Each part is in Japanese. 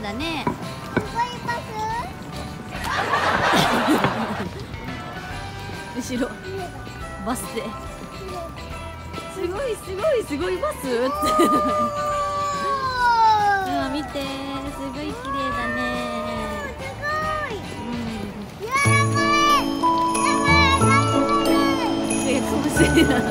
だね。後ろバスですごいすごいすごいバスって今見て、すごい綺麗だね。かもしれない。めっちゃ綺麗だな。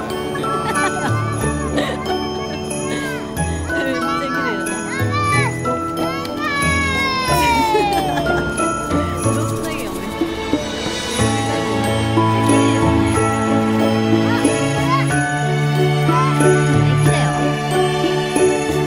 どんなよね。駅だよ。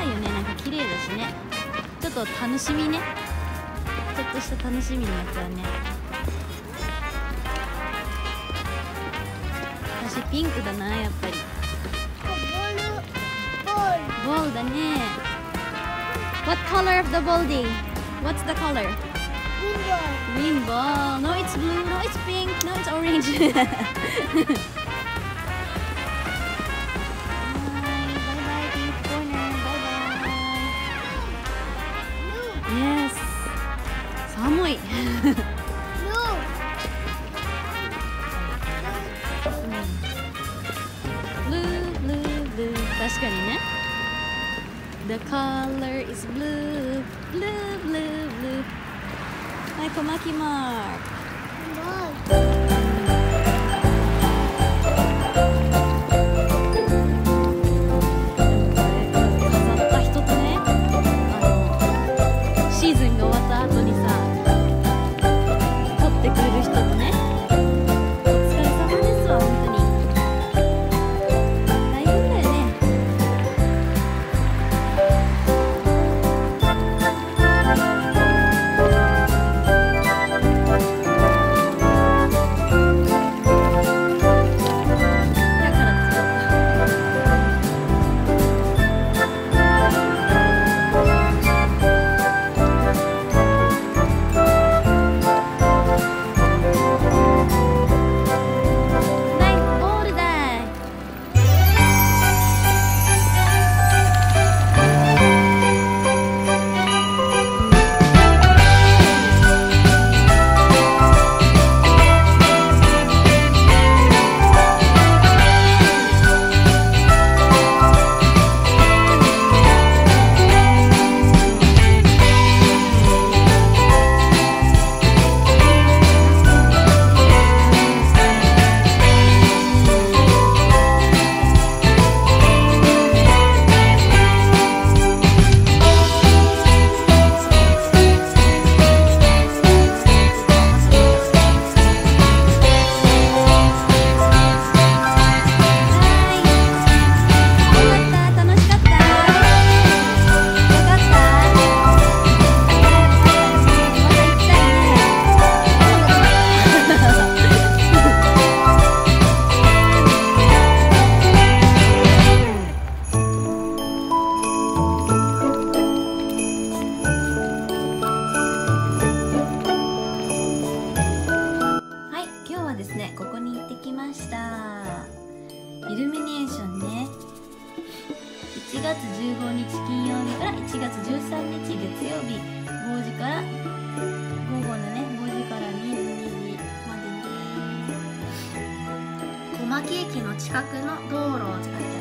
よね。なんか綺麗だしね。ちょっと楽しみね。ちょっとした楽しみになっちゃうね。私ピンクだな、やっぱり。ボールだね。What color of the ball day? What's the color? Rainbow. No, it's blue. No, it's pink. No, it's orange. Bye, bye, pink corner. Bye, bye. Yes. 寒い。Blue. 確かにね。The color is blue. Blue. はい、小牧マーク。飾った人とね、シーズンが終わった後にさ、撮ってくれる人とね、お疲れ様ですわ、本当に。大変だよね。ここに行ってきました。イルミネーションね。1月15日金曜日から1月13日月曜日5時から午後のね5時から22時までで、小牧駅の近くの道路を使って